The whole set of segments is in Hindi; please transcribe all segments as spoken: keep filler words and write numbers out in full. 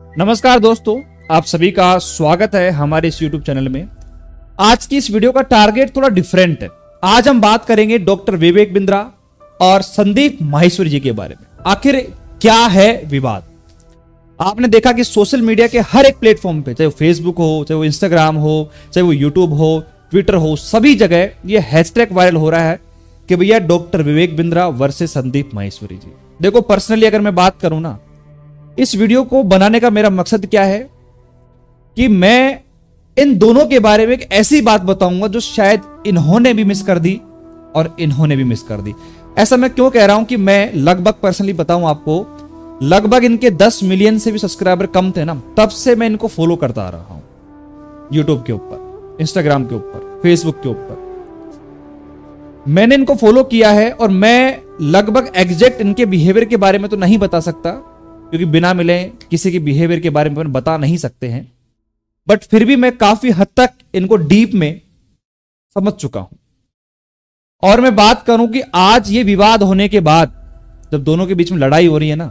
नमस्कार दोस्तों, आप सभी का स्वागत है हमारे इस यूट्यूब चैनल में। आज की इस वीडियो का टारगेट थोड़ा डिफरेंट है। आज हम बात करेंगे डॉक्टर विवेक बिंद्रा और संदीप माहेश्वरी जी के बारे में। आखिर क्या है विवाद? आपने देखा कि सोशल मीडिया के हर एक प्लेटफॉर्म पे, चाहे वो फेसबुक हो, चाहे वो इंस्टाग्राम हो, चाहे वो यूट्यूब हो, ट्विटर हो, सभी जगह ये हैशटैग वायरल हो रहा है कि भैया डॉक्टर विवेक बिंद्रा वर्सेस संदीप माहेश्वरी जी। देखो, पर्सनली अगर मैं बात करूं ना, इस वीडियो को बनाने का मेरा मकसद क्या है कि मैं इन दोनों के बारे में एक ऐसी बात बताऊंगा जो शायद इन्होंने भी मिस कर दी और इन्होंने भी मिस कर दी। ऐसा मैं क्यों कह रहा हूं कि मैं लगभग पर्सनली बताऊं आपको, लगभग इनके दस मिलियन से भी सब्सक्राइबर कम थे ना, तब से मैं इनको फॉलो करता आ रहा हूं। यूट्यूब के ऊपर, इंस्टाग्राम के ऊपर, फेसबुक के ऊपर मैंने इनको फॉलो किया है। और मैं लगभग एग्जैक्ट इनके बिहेवियर के बारे में तो नहीं बता सकता, क्योंकि बिना मिले किसी के बिहेवियर के बारे में बता नहीं सकते हैं, बट फिर भी मैं काफी हद तक इनको डीप में समझ चुका हूं। और मैं बात करूं कि आज ये विवाद होने के बाद, जब दोनों के बीच में लड़ाई हो रही है ना,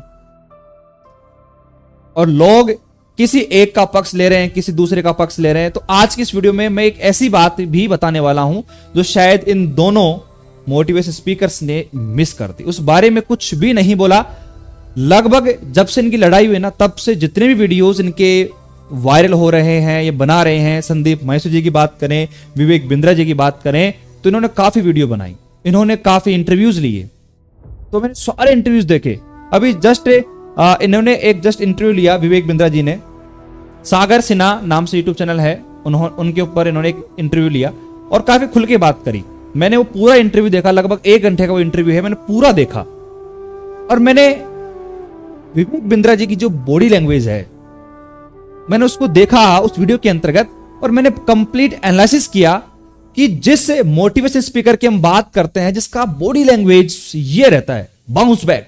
और लोग किसी एक का पक्ष ले रहे हैं, किसी दूसरे का पक्ष ले रहे हैं, तो आज की इस वीडियो में मैं एक ऐसी बात भी बताने वाला हूं जो शायद इन दोनों मोटिवेशन स्पीकर्स ने मिस कर दी। उस बारे में कुछ भी नहीं बोला। लगभग जब से इनकी लड़ाई हुई ना, तब से जितने भी वीडियोस इनके वायरल हो रहे हैं, ये बना रहे हैं, संदीप माहेश्वरी जी की बात करें, विवेक बिंद्रा जी की बात करें, तो इन्होंने काफी वीडियो बनाई, इन्होंने काफी इंटरव्यूज लिए। तो मैंने सारे इंटरव्यूज देखे। अभी जस्ट इन्होंने एक जस्ट इंटरव्यू लिया, विवेक बिंद्रा जी ने, सागर सिन्हा नाम से यूट्यूब चैनल है, उन्होंने उनके ऊपर इन्होंने एक इंटरव्यू लिया और काफी खुल के बात करी। मैंने वो पूरा इंटरव्यू देखा, लगभग एक घंटे का वो इंटरव्यू है, मैंने पूरा देखा। और मैंने विवेक बिंद्रा जी की जो बॉडी लैंग्वेज है, मैंने उसको देखा उस वीडियो के अंतर्गत, और मैंने कंप्लीट एनालिसिस किया कि जिस मोटिवेशन स्पीकर की हम बात करते हैं, जिसका बॉडी लैंग्वेज ये रहता है, बाउंस बैक,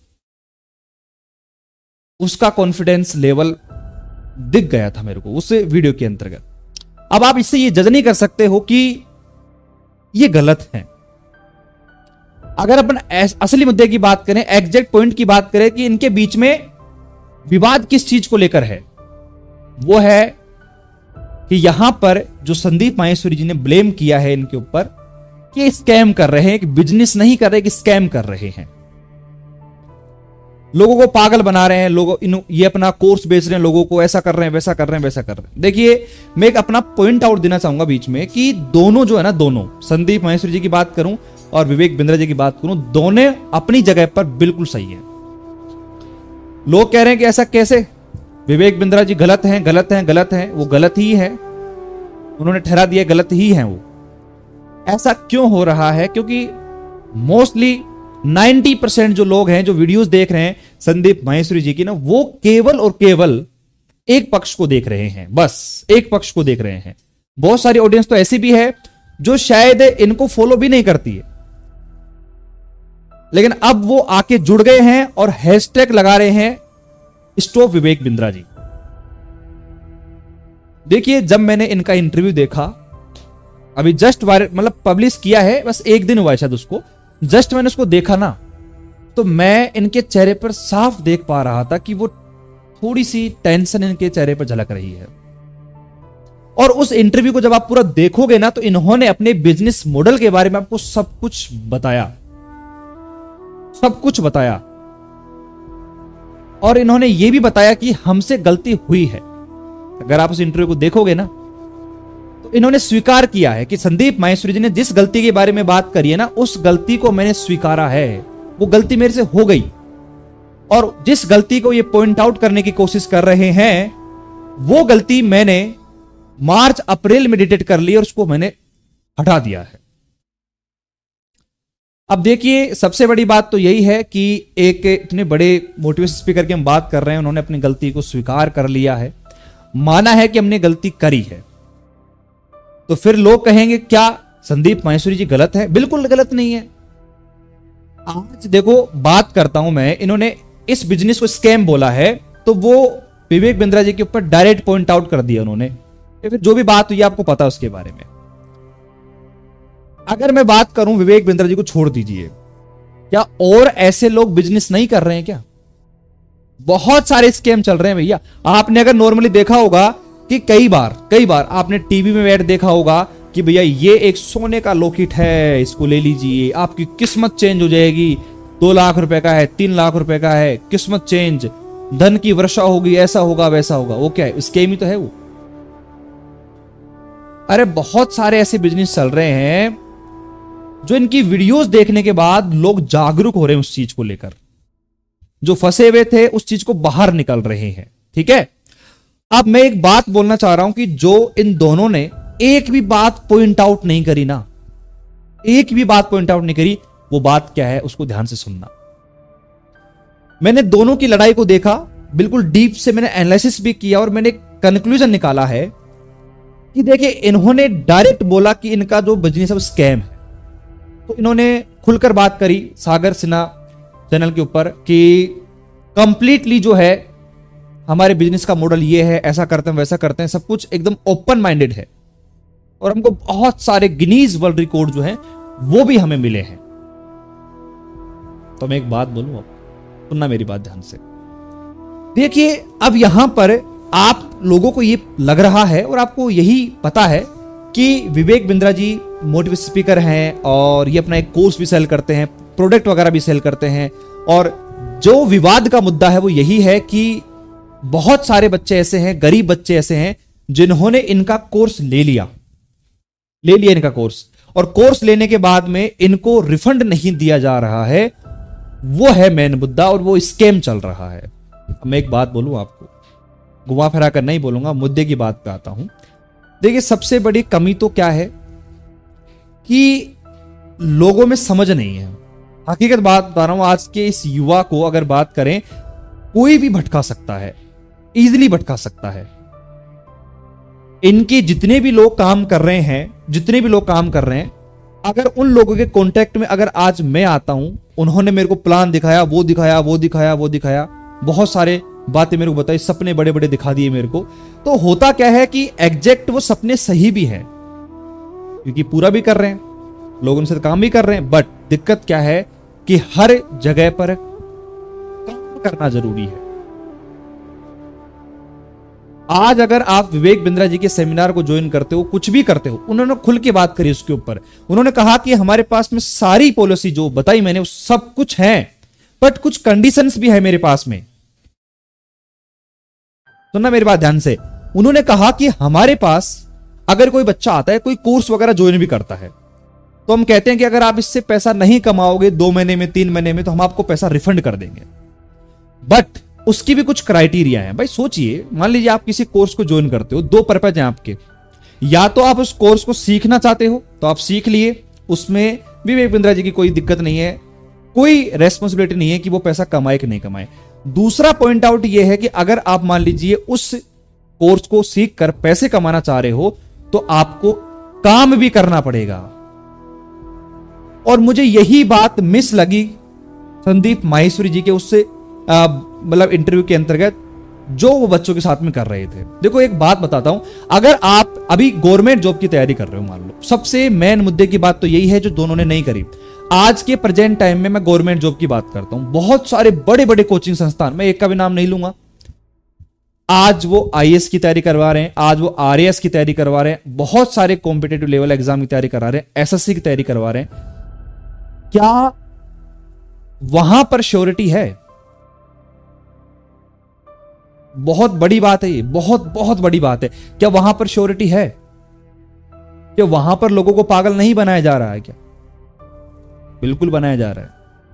उसका कॉन्फिडेंस लेवल दिख गया था मेरे को उस वीडियो के अंतर्गत। अब आप इससे ये जज नहीं कर सकते हो कि ये गलत है। अगर अपन असली मुद्दे की बात करें, एग्जैक्ट पॉइंट की बात करें कि इनके बीच में विवाद किस चीज को लेकर है, वो है कि यहां पर जो संदीप माहेश्वरी जी ने ब्लेम किया है इनके ऊपर कि स्कैम कर रहे हैं, कि बिजनेस नहीं कर रहे, कि स्कैम कर रहे हैं, लोगों को पागल बना रहे हैं, लोगों ये अपना कोर्स बेच रहे हैं, लोगों को ऐसा कर रहे हैं, वैसा कर रहे हैं, वैसा कर रहे हैं। देखिए, मैं एक अपना पॉइंट आउट देना चाहूंगा बीच में कि दोनों जो है ना, दोनों संदीप माहेश्वरी जी की बात करूं और विवेक बिंद्रा जी की बात करूं, दोनों अपनी जगह पर बिल्कुल सही है। लोग कह रहे हैं कि ऐसा कैसे, विवेक बिंद्रा जी गलत हैं, गलत हैं, गलत हैं। वो गलत ही है, उन्होंने ठहरा दिया गलत ही है वो। ऐसा क्यों हो रहा है? क्योंकि मोस्टली नब्बे परसेंट जो लोग हैं, जो वीडियोस देख रहे हैं संदीप माहेश्वरी जी की ना, वो केवल और केवल एक पक्ष को देख रहे हैं, बस एक पक्ष को देख रहे हैं। बहुत सारी ऑडियंस तो ऐसी भी है जो शायद इनको फॉलो भी नहीं करती है, लेकिन अब वो आके जुड़ गए हैं और हैशटैग लगा रहे हैं स्टॉप विवेक बिंद्रा जी। देखिए, जब मैंने इनका इंटरव्यू देखा, अभी जस्ट वायरल मतलब पब्लिश किया है, बस एक दिन हुआ है शायद उसको, जस्ट मैंने उसको देखा ना, तो मैं इनके चेहरे पर साफ देख पा रहा था कि वो थोड़ी सी टेंशन इनके चेहरे पर झलक रही है। और उस इंटरव्यू को जब आप पूरा देखोगे ना, तो इन्होंने अपने बिजनेस मॉडल के बारे में आपको सब कुछ बताया, सब कुछ बताया। और इन्होंने यह भी बताया कि हमसे गलती हुई है। अगर आप उस इंटरव्यू को देखोगे ना, तो इन्होंने स्वीकार किया है कि संदीप माहेश्वरी जी ने जिस गलती के बारे में बात करी है ना, उस गलती को मैंने स्वीकारा है, वो गलती मेरे से हो गई। और जिस गलती को ये पॉइंट आउट करने की कोशिश कर रहे हैं, वो गलती मैंने मार्च अप्रैल में डिटेक्ट कर ली और उसको मैंने हटा दिया है। अब देखिए, सबसे बड़ी बात तो यही है कि एक इतने बड़े मोटिवेशन स्पीकर की हम बात कर रहे हैं, उन्होंने अपनी गलती को स्वीकार कर लिया है, माना है कि हमने गलती करी है। तो फिर लोग कहेंगे क्या संदीप माहेश्वरी जी गलत है? बिल्कुल गलत नहीं है। आज देखो, बात करता हूं मैं, इन्होंने इस बिजनेस को स्कैम बोला है, तो वो विवेक बिंद्रा जी के ऊपर डायरेक्ट पॉइंट आउट कर दिया उन्होंने। फिर जो भी बात हुई आपको पता है उसके बारे में। अगर मैं बात करूं, विवेक बिंद्रा जी को छोड़ दीजिए, क्या और ऐसे लोग बिजनेस नहीं कर रहे हैं क्या? बहुत सारे स्कैम चल रहे हैं भैया। आपने अगर नॉर्मली देखा होगा कि कई बार कई बार आपने टीवी में ऐड देखा होगा कि भैया ये एक सोने का लॉकेट है, इसको ले लीजिए, आपकी किस्मत चेंज हो जाएगी, दो लाख रुपए का है, तीन लाख रुपए का है, किस्मत चेंज, धन की वर्षा होगी, ऐसा होगा वैसा होगा। वो क्या है? स्कैम ही तो है वो। अरे बहुत सारे ऐसे बिजनेस चल रहे हैं जो इनकी वीडियोस देखने के बाद लोग जागरूक हो रहे हैं उस चीज को लेकर, जो फंसे हुए थे उस चीज को बाहर निकल रहे हैं। ठीक है, अब मैं एक बात बोलना चाह रहा हूं कि जो इन दोनों ने एक भी बात पॉइंट आउट नहीं करी ना, एक भी बात पॉइंट आउट नहीं करी, वो बात क्या है उसको ध्यान से सुनना। मैंने दोनों की लड़ाई को देखा, बिल्कुल डीप से मैंने एनालिसिस भी किया और मैंने कंक्लूजन निकाला है कि देखिए इन्होंने डायरेक्ट बोला कि इनका जो बिजनेस है वो स्कैम है। तो इन्होंने खुलकर बात करी सागर सिन्हा चैनल के ऊपर कि कंप्लीटली जो है हमारे बिजनेस का मॉडल ये है, ऐसा करते हैं वैसा करते हैं, सब कुछ एकदम ओपन माइंडेड है और हमको बहुत सारे गिनीज वर्ल्ड रिकॉर्ड जो हैं वो भी हमें मिले हैं। तो मैं एक बात बोलूं, अब सुनना मेरी बात ध्यान से। देखिए अब यहां पर आप लोगों को ये लग रहा है और आपको यही पता है कि विवेक बिंद्रा जी मोटिवेशन स्पीकर हैं और ये अपना एक कोर्स भी सेल करते हैं, प्रोडक्ट वगैरह भी सेल करते हैं, और जो विवाद का मुद्दा है वो यही है कि बहुत सारे बच्चे ऐसे हैं, गरीब बच्चे ऐसे हैं जिन्होंने इनका कोर्स ले लिया ले लिया इनका कोर्स, और कोर्स लेने के बाद में इनको रिफंड नहीं दिया जा रहा है। वो है मेन मुद्दा और वो स्कैम चल रहा है। मैं एक बात बोलूं आपको, घुमा फिरा कर नहीं बोलूंगा, मुद्दे की बात पे आता हूं। देखिए सबसे बड़ी कमी तो क्या है कि लोगों में समझ नहीं है। हकीकत बात बता रहा हूं, आज के इस युवा को अगर बात करें, कोई भी भटका सकता है, इजीली भटका सकता है। इनके जितने भी लोग काम कर रहे हैं जितने भी लोग काम कर रहे हैं अगर उन लोगों के कांटेक्ट में अगर आज मैं आता हूं, उन्होंने मेरे को प्लान दिखाया, वो दिखाया वो दिखाया वो दिखाया, बहुत सारे बातें मेरे को बताई, सपने बड़े बड़े दिखा दिए मेरे को, तो होता क्या है कि एग्जैक्ट वो सपने सही भी हैं क्योंकि पूरा भी कर रहे हैं, लोग उनसे काम भी कर रहे हैं। बट दिक्कत क्या है कि हर जगह पर काम करना जरूरी है। आज अगर आप विवेक बिंद्रा जी के सेमिनार को ज्वाइन करते हो, कुछ भी करते हो, उन्होंने खुल के बात करी उसके ऊपर। उन्होंने कहा कि हमारे पास में सारी पॉलिसी जो बताई मैंने वो सब कुछ है, बट कुछ कंडीशंस भी है मेरे पास में। सुनना मेरी बात ध्यान से। उन्होंने कहा कि हमारे पास अगर कोई बच्चा आता है, कोई कोर्स वगैरह ज्वाइन भी करता है, तो हम कहते हैं कि अगर आप इससे पैसा नहीं कमाओगे दो महीने में, तीन महीने में, तो हम आपको पैसा रिफंड कर देंगे। बट उसकी भी कुछ क्राइटेरिया है। भाई सोचिए, मान लीजिए आप किसी कोर्स को ज्वाइन करते हो, दो पर्पज हैं आपके। या तो आप उस कोर्स को सीखना चाहते हो तो आप सीख लिए, उसमें विवेक बिंद्रा जी की कोई दिक्कत नहीं है, कोई रेस्पॉन्सिबिलिटी नहीं है कि वो पैसा कमाए कि नहीं कमाए। दूसरा पॉइंट आउट ये है कि अगर आप मान लीजिए उस कोर्स को सीख कर पैसे कमाना चाह रहे हो तो आपको काम भी करना पड़ेगा। और मुझे यही बात मिस लगी संदीप माहेश्वरी जी के उससे मतलब इंटरव्यू के अंतर्गत जो वो बच्चों के साथ में कर रहे थे। देखो एक बात बताता हूं, अगर आप अभी गवर्नमेंट जॉब की तैयारी कर रहे हो, मान लो, सबसे मेन मुद्दे की बात तो यही है जो दोनों ने नहीं करी। आज के प्रेजेंट टाइम में मैं गवर्नमेंट जॉब की बात करता हूं, बहुत सारे बड़े बड़े कोचिंग संस्थान, मैं एक का भी नाम नहीं लूंगा, आज वो आईएएस की तैयारी करवा रहे हैं, आज वो आरएएस की तैयारी करवा रहे हैं, बहुत सारे कॉम्पिटेटिव लेवल एग्जाम की तैयारी करा रहे हैं, एसएससी की तैयारी करवा रहे हैं। क्या वहां पर श्योरिटी है? बहुत बड़ी बात है ये, बहुत बहुत बड़ी बात है। क्या वहां पर श्योरिटी है? क्या वहां पर लोगों को पागल नहीं बनाया जा रहा है? क्या बिल्कुल बनाया जा रहा है।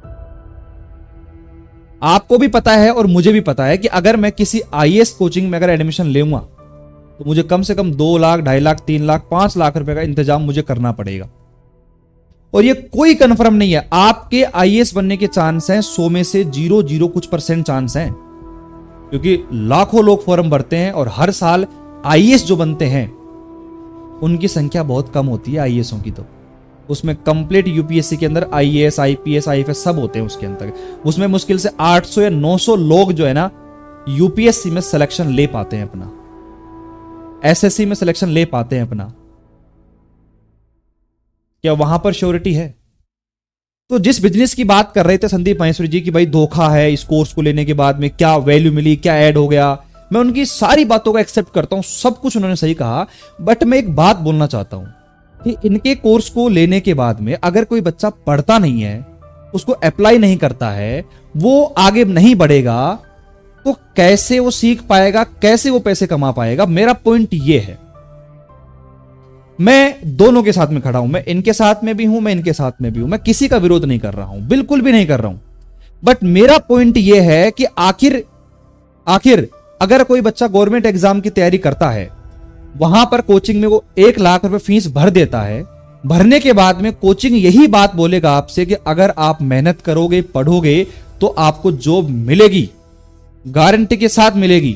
आपको भी पता है और मुझे भी पता है कि अगर मैं किसी आईएएस कोचिंग में अगर एडमिशन लूंगा तो मुझे कम से कम दो लाख ढाई लाख तीन लाख पांच लाख रुपए का इंतजाम मुझे करना पड़ेगा। और ये कोई कंफर्म नहीं है, आपके आईएएस बनने के चांस हैं सौ में से जीरो जीरो कुछ परसेंट चांस हैं, क्योंकि लाखों लोग फॉर्म भरते हैं और हर साल आईएएस जो बनते हैं उनकी संख्या बहुत कम होती है आईएएसों की। तो उसमें कंप्लीट यूपीएससी के अंदर आईएएस आईपीएस आईएफएस सब होते हैं उसके अंदर। उसमें मुश्किल से आठ सौ या नौ सौ लोग जो है ना यूपीएससी में सिलेक्शन ले पाते हैं अपना, एसएससी में सिलेक्शन ले पाते हैं अपना। क्या वहां पर श्योरिटी है? तो जिस बिजनेस की बात कर रहे थे संदीप माहेश्वरी जी की भाई धोखा है, इस कोर्स को लेने के बाद में क्या वैल्यू मिली, क्या ऐड हो गया, मैं उनकी सारी बातों को एक्सेप्ट करता हूं, सब कुछ उन्होंने सही कहा। बट मैं एक बात बोलना चाहता हूं कि इनके कोर्स को लेने के बाद में अगर कोई बच्चा पढ़ता नहीं है, उसको अप्लाई नहीं करता है, वो आगे नहीं बढ़ेगा, तो कैसे वो सीख पाएगा, कैसे वो पैसे कमा पाएगा? मेरा पॉइंट ये है, मैं दोनों के साथ में खड़ा हूं, मैं इनके साथ में भी हूं, मैं इनके साथ में भी हूं, मैं किसी का विरोध नहीं कर रहा हूं, बिल्कुल भी नहीं कर रहा हूं। बट मेरा पॉइंट यह है कि आखिर आखिर अगर कोई बच्चा गवर्नमेंट एग्जाम की तैयारी करता है, वहां पर कोचिंग में वो एक लाख रुपए फीस भर देता है, भरने के बाद में कोचिंग यही बात बोलेगा आपसे कि अगर आप मेहनत करोगे, पढ़ोगे तो आपको जॉब मिलेगी, गारंटी के साथ मिलेगी।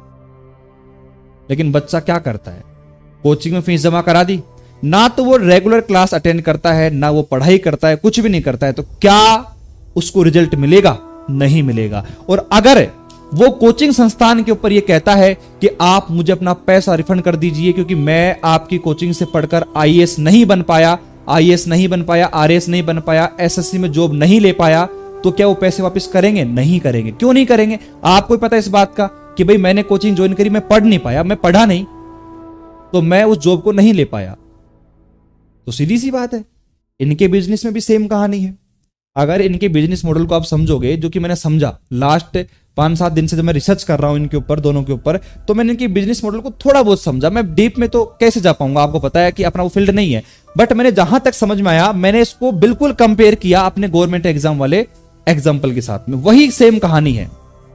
लेकिन बच्चा क्या करता है? कोचिंग में फीस जमा करा दी, ना तो वो रेगुलर क्लास अटेंड करता है, ना वो पढ़ाई करता है, कुछ भी नहीं करता है, तो क्या उसको रिजल्ट मिलेगा? नहीं मिलेगा। और अगर वो कोचिंग संस्थान के ऊपर ये कहता है कि आप मुझे अपना पैसा रिफंड कर दीजिए क्योंकि मैं आपकी कोचिंग से पढ़कर आईएएस नहीं बन पाया, आईएएस नहीं बन पाया, आरएएस नहीं बन पाया, एसएससी में जॉब नहीं ले पाया, तो क्या वो पैसे वापस करेंगे? नहीं करेंगे। क्यों नहीं करेंगे? आपको पता है इस बात का कि भाई मैंने कोचिंग ज्वाइन करी, मैं पढ़ नहीं पाया, मैं पढ़ा नहीं, तो मैं उस जॉब को नहीं ले पाया। तो सीधी सी बात है, इनके बिजनेस में भी सेम कहानी है। अगर इनके बिजनेस मॉडल को आप समझोगे, जो कि मैंने समझा लास्ट पांच सात दिन से जब मैं रिसर्च कर रहा हूं इनके ऊपर, दोनों के ऊपर, तो मैंने इनके बिजनेस मॉडल को थोड़ा बहुत समझा। मैं डीप में तो कैसे जा पाऊंगा, आपको पता है कि अपना वो फील्ड नहीं है, बट मैंने जहां तक समझ में आया, मैंने इसको बिल्कुल कंपेयर किया अपने गवर्नमेंट एग्जाम वाले एग्जाम्पल के साथ में। वही सेम कहानी है।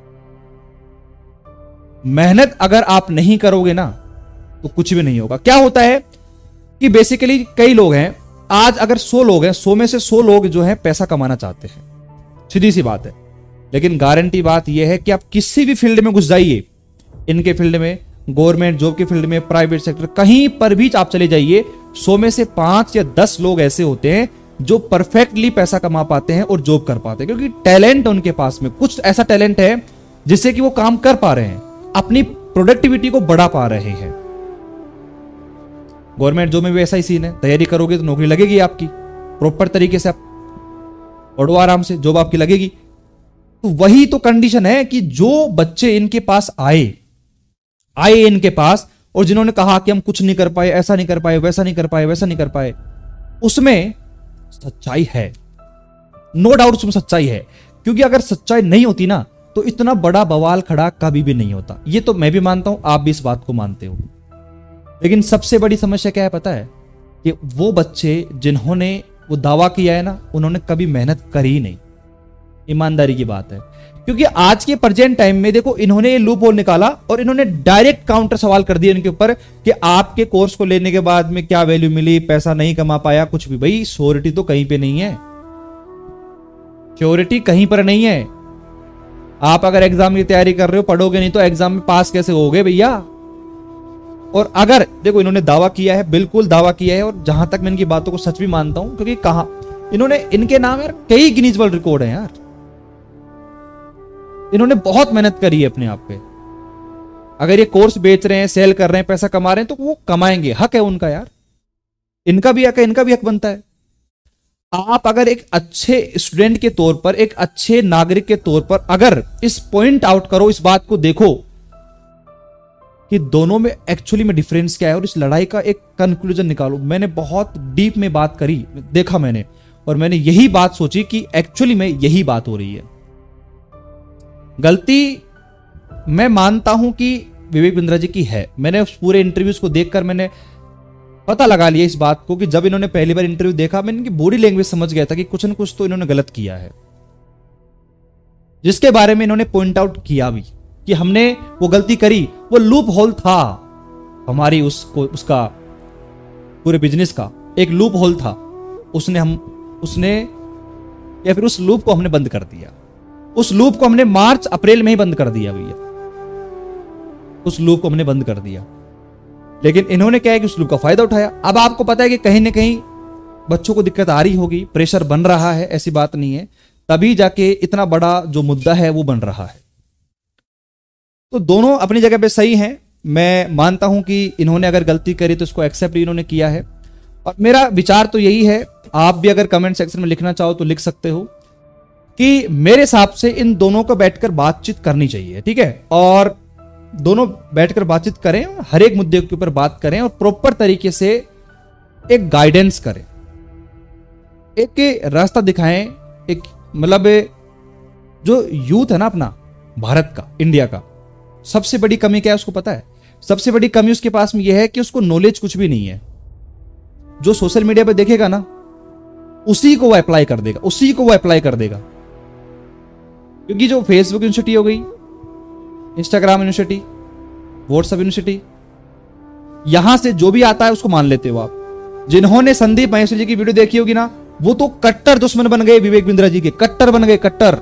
मेहनत अगर आप नहीं करोगे ना तो कुछ भी नहीं होगा। क्या होता है कि बेसिकली कई लोग हैं, आज अगर सौ लोग हैं, सौ में से सौ लोग जो हैं पैसा कमाना चाहते हैं, सीधी सी बात है। लेकिन गारंटी बात यह है कि आप किसी भी फील्ड में घुस जाइए, इनके फील्ड में, गवर्नमेंट जॉब के फील्ड में, प्राइवेट सेक्टर, कहीं पर भी आप चले जाइए, सौ में से पांच या दस लोग ऐसे होते हैं जो परफेक्टली पैसा कमा पाते हैं और जॉब कर पाते हैं, क्योंकि टैलेंट उनके पास में कुछ ऐसा टैलेंट है जिससे कि वो काम कर पा रहे हैं, अपनी प्रोडक्टिविटी को बढ़ा पा रहे हैं। गवर्नमेंट जॉब में भी ऐसा ही सीन है, तैयारी करोगे तो नौकरी लगेगी आपकी, प्रॉपर तरीके से आप पढ़ो आराम से, जॉब आपकी लगेगी। तो वही तो कंडीशन है कि जो बच्चे इनके पास आए आए इनके पास और जिन्होंने कहा कि हम कुछ नहीं कर पाए, ऐसा नहीं कर पाए, वैसा नहीं कर पाए, वैसा नहीं कर पाए, उसमें सच्चाई है, नो डाउट उसमें सच्चाई है। क्योंकि अगर सच्चाई नहीं होती ना तो इतना बड़ा बवाल खड़ा कभी भी नहीं होता। ये तो मैं भी मानता हूं, आप भी इस बात को मानते हो। लेकिन सबसे बड़ी समस्या क्या है पता है? कि वो बच्चे जिन्होंने वो दावा किया है ना, उन्होंने कभी मेहनत करी ही नहीं। ईमानदारी की बात है, क्योंकि आज के प्रेजेंट टाइम में देखो, इन्होंने ये लूप होल निकाला और इन्होंने डायरेक्ट काउंटर सवाल कर दिया इनके ऊपर कि आपके कोर्स को लेने के बाद में क्या वैल्यू मिली, पैसा नहीं कमा पाया, कुछ भी। भाई श्योरिटी तो कहीं पे नहीं है, श्योरिटी कहीं पर नहीं है। आप अगर एग्जाम की तैयारी कर रहे हो, पढ़ोगे नहीं तो एग्जाम में पास कैसे होगे भैया? और अगर देखो, इन्होंने दावा किया है, बिल्कुल दावा किया है, और जहां तक मैं इनकी बातों को सच भी मानता हूं, क्योंकि कहा इन्होंने, इनके नाम यार कई गिनीज वर्ल्ड रिकॉर्ड है यार। इन्होंने बहुत मेहनत करी है अपने आप पे। अगर ये कोर्स बेच रहे हैं, सेल कर रहे हैं, पैसा कमा रहे हैं, तो वो कमाएंगे, हक है उनका यार, इनका भी हक है, इनका भी हक बनता है। आप अगर एक अच्छे स्टूडेंट के तौर पर, एक अच्छे नागरिक के तौर पर अगर इस पॉइंट आउट करो, इस बात को देखो कि दोनों में एक्चुअली में डिफरेंस क्या है, और इस लड़ाई का एक कंक्लूजन निकालो। मैंने बहुत डीप में बात करी, देखा मैंने, और मैंने यही बात सोची कि एक्चुअली में यही बात हो रही है। गलती मैं मानता हूं कि विवेक बिंद्रा जी की है। मैंने उस पूरे इंटरव्यूज को देखकर मैंने पता लगा लिया इस बात को कि जब इन्होंने पहली बार इंटरव्यू देखा, मैंने इनकी बॉडी लैंग्वेज समझ गया था कि कुछ न कुछ तो इन्होंने गलत किया है, जिसके बारे में इन्होंने पॉइंट आउट किया भी कि हमने वो गलती करी। वो लूप होल था हमारी, उसको उसका पूरे बिजनेस का एक लूप होल था, उसने हम उसने या फिर उस लूप को हमने बंद कर दिया। उस लूप को हमने मार्च अप्रैल में ही बंद कर दिया भैया, उस लूप को हमने बंद कर दिया। लेकिन इन्होंने क्या है कि उस लूप का फायदा उठाया। अब आपको पता है कि कहीं ना कहीं बच्चों को दिक्कत आ रही होगी, प्रेशर बन रहा है, ऐसी बात नहीं है, तभी जाके इतना बड़ा जो मुद्दा है वो बन रहा है। तो दोनों अपनी जगह पे सही हैं। मैं मानता हूं कि इन्होंने अगर गलती करी तो उसको एक्सेप्ट इन्होंने किया है, और मेरा विचार तो यही है आप भी अगर कमेंट सेक्शन में लिखना चाहो तो लिख सकते हो कि मेरे हिसाब से इन दोनों को बैठकर बातचीत करनी चाहिए, ठीक है, और दोनों बैठकर बातचीत करें, हर एक मुद्दे के ऊपर बात करें और प्रॉपर तरीके से एक गाइडेंस करें, एक रास्ता दिखाएं। एक मतलब जो यूथ है ना अपना भारत का, इंडिया का, सबसे बड़ी कमी क्या है उसको पता है? सबसे बड़ी कमी उसके पास में यह है कि उसको नॉलेज कुछ भी नहीं है। जो सोशल मीडिया पे देखेगा ना उसी को वो अप्लाई कर देगा, उसी को वो अप्लाई कर देगा। क्योंकि जो फेसबुक यूनिवर्सिटी हो गई, इंस्टाग्राम यूनिवर्सिटी, व्हाट्सएप यूनिवर्सिटी, यहां से जो भी आता है उसको मान लेते हो आप। जिन्होंने संदीप माहेश्वरी जी की वीडियो देखी होगी ना, वो तो कट्टर दुश्मन बन गए विवेक बिंद्रा जी के, कट्टर बन गए, कट्टर।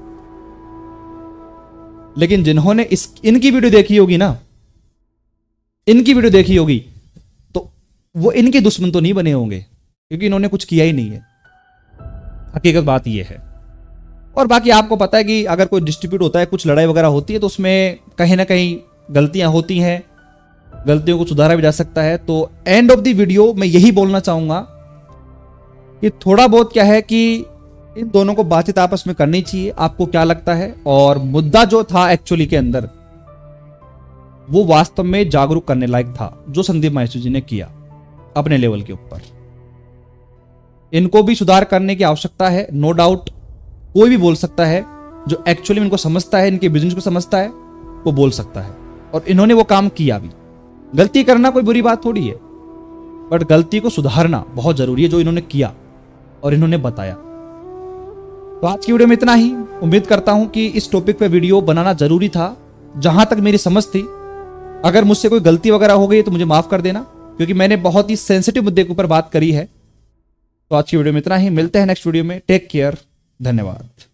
लेकिन जिन्होंने इस इनकी वीडियो देखी होगी ना, इनकी वीडियो देखी होगी, तो वो इनके दुश्मन तो नहीं बने होंगे, क्योंकि इन्होंने कुछ किया ही नहीं है। हकीकत बात यह है। और बाकी आपको पता है कि अगर कोई डिस्ट्रीब्यूट होता है, कुछ लड़ाई वगैरह होती है, तो उसमें कहीं ना कहीं गलतियां होती हैं, गलतियों को सुधारा भी जा सकता है। तो एंड ऑफ द वीडियो मैं यही बोलना चाहूंगा कि थोड़ा बहुत क्या है कि इन दोनों को बातचीत आपस में करनी चाहिए। आपको क्या लगता है? और मुद्दा जो था एक्चुअली के अंदर, वो वास्तव में जागरूक करने लायक था, जो संदीप माहेश्वरी जी ने किया अपने लेवल के ऊपर। इनको भी सुधार करने की आवश्यकता है, नो डाउट। कोई भी बोल सकता है जो एक्चुअली इनको समझता है, इनके बिजनेस को समझता है, वो बोल सकता है। और इन्होंने वो काम किया भी। गलती करना कोई बुरी बात थोड़ी है, बट गलती को सुधारना बहुत जरूरी है, जो इन्होंने किया और इन्होंने बताया। तो आज की वीडियो में इतना ही। उम्मीद करता हूं कि इस टॉपिक पे वीडियो बनाना जरूरी था, जहां तक मेरी समझ थी। अगर मुझसे कोई गलती वगैरह हो गई तो मुझे माफ कर देना, क्योंकि मैंने बहुत ही सेंसिटिव मुद्दे के ऊपर बात करी है। तो आज की वीडियो में इतना ही। मिलते हैं नेक्स्ट वीडियो में। Take care. धन्यवाद।